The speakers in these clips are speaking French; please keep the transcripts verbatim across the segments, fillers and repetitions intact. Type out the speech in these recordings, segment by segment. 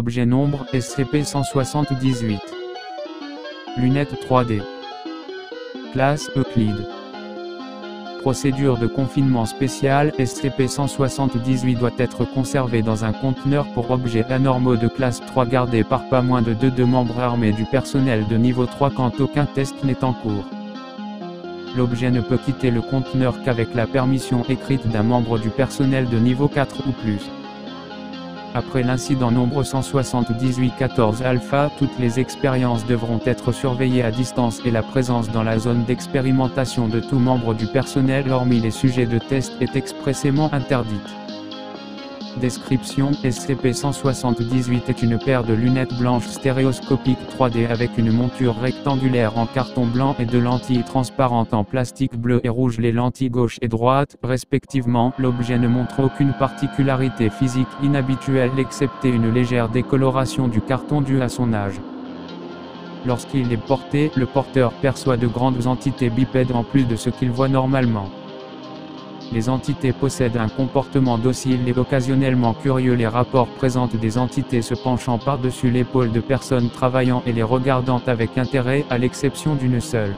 Objet nombre S C P cent soixante-dix-huit. Lunettes trois D. Classe Euclide. Procédure de confinement spéciale. S C P cent soixante-dix-huit doit être conservé dans un conteneur pour objets anormaux de classe trois gardé par pas moins de deux de membres armés du personnel de niveau trois quand aucun test n'est en cours. L'objet ne peut quitter le conteneur qu'avec la permission écrite d'un membre du personnel de niveau quatre ou plus. Après l'incident nombre cent soixante-dix-huit quatorze alpha, toutes les expériences devront être surveillées à distance et la présence dans la zone d'expérimentation de tout membre du personnel hormis les sujets de test est expressément interdite. Description: S C P cent soixante-dix-huit est une paire de lunettes blanches stéréoscopiques trois D avec une monture rectangulaire en carton blanc et deux lentilles transparentes en plastique bleu et rouge. Les lentilles gauche et droite, respectivement. L'objet ne montre aucune particularité physique inhabituelle excepté une légère décoloration du carton due à son âge. Lorsqu'il est porté, le porteur perçoit de grandes entités bipèdes en plus de ce qu'il voit normalement. Les entités possèdent un comportement docile et occasionnellement curieux. Les rapports présentent des entités se penchant par-dessus l'épaule de personnes travaillant et les regardant avec intérêt, à l'exception d'une seule.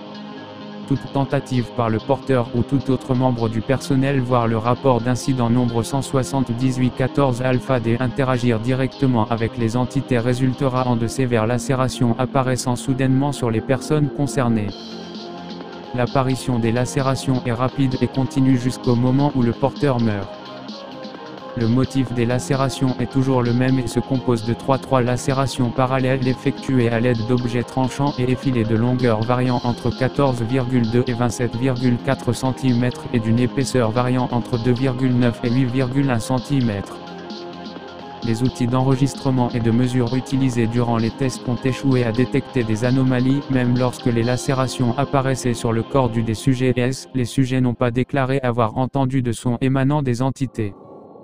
Toute tentative par le porteur ou tout autre membre du personnel voir le rapport d'incident nombre cent soixante-dix-huit quatorze alpha D interagir directement avec les entités résultera en de sévères lacérations apparaissant soudainement sur les personnes concernées. L'apparition des lacérations est rapide et continue jusqu'au moment où le porteur meurt. Le motif des lacérations est toujours le même et se compose de trois trois lacérations parallèles effectuées à l'aide d'objets tranchants et effilés de longueur variant entre quatorze virgule deux et vingt-sept virgule quatre centimètres et d'une épaisseur variant entre deux virgule neuf et huit virgule un centimètres. Les outils d'enregistrement et de mesure utilisés durant les tests ont échoué à détecter des anomalies, même lorsque les lacérations apparaissaient sur le corps du des sujets S, les sujets n'ont pas déclaré avoir entendu de son émanant des entités.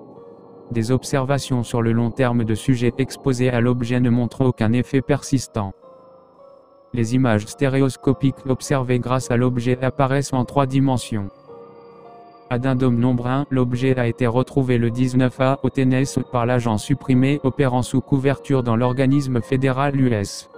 Des observations sur le long terme de sujets exposés à l'objet ne montrent aucun effet persistant. Les images stéréoscopiques observées grâce à l'objet apparaissent en trois dimensions. Addendum nombre un, l'objet a été retrouvé le dix-neuf août au Tennessee par l'agent supprimé opérant sous couverture dans l'organisme fédéral U S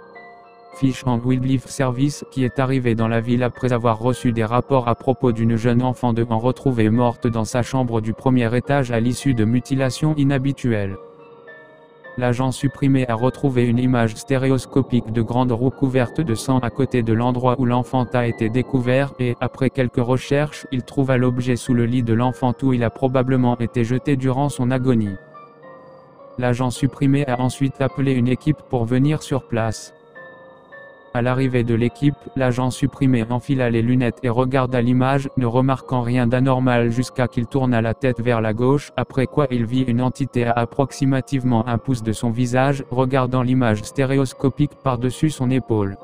Fish and Wildlife Service, qui est arrivé dans la ville après avoir reçu des rapports à propos d'une jeune enfant de an retrouvée morte dans sa chambre du premier étage à l'issue de mutilations inhabituelles. L'agent supprimé a retrouvé une image stéréoscopique de grande roue couverte de sang à côté de l'endroit où l'enfant a été découvert et, après quelques recherches, il trouva l'objet sous le lit de l'enfant où il a probablement été jeté durant son agonie. L'agent supprimé a ensuite appelé une équipe pour venir sur place. À l'arrivée de l'équipe, l'agent supprimé enfila les lunettes et regarda l'image, ne remarquant rien d'anormal jusqu'à qu'il tourna la tête vers la gauche, après quoi il vit une entité à approximativement un pouce de son visage, regardant l'image stéréoscopique par-dessus son épaule.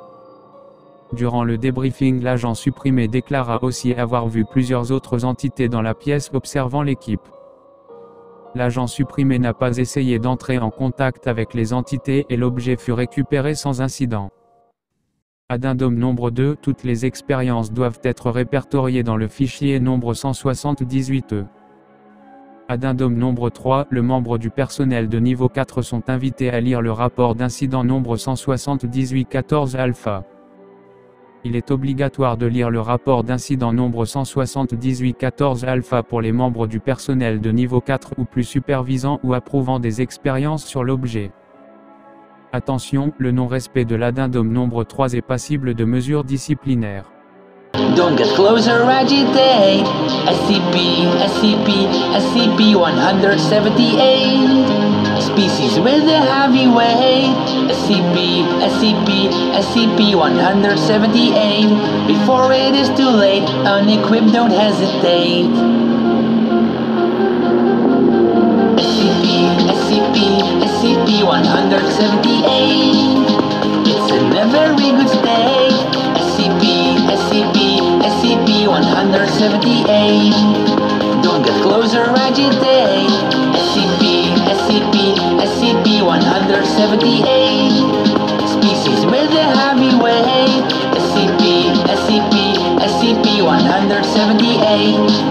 Durant le débriefing, l'agent supprimé déclara aussi avoir vu plusieurs autres entités dans la pièce observant l'équipe. L'agent supprimé n'a pas essayé d'entrer en contact avec les entités et l'objet fut récupéré sans incident. Addendum nombre deux, toutes les expériences doivent être répertoriées dans le fichier nombre cent soixante-dix-huit E. Addendum nombre trois, le membre du personnel de niveau quatre sont invités à lire le rapport d'incident nombre cent soixante-dix-huit quatorze alpha. Il est obligatoire de lire le rapport d'incident nombre cent soixante-dix-huit quatorze alpha pour les membres du personnel de niveau quatre ou plus supervisant ou approuvant des expériences sur l'objet. Attention, le non-respect de l'addendum nombre trois est passible de mesures disciplinaires. Don't get closer, agitate. S C P, S C P, S C P one seventy-eight. Species with a heavy weight. S C P, S C P, S C P one seventy-eight. Before it is too late, unequipped, don't hesitate. S C P, S C P, S C P one seventy-eight. It's in a very good state. S C P, S C P, S C P one seventy-eight. Don't get closer, agitate. S C P, S C P, S C P one seventy-eight. Species with a heavy weight. S C P, S C P, S C P one seventy-eight.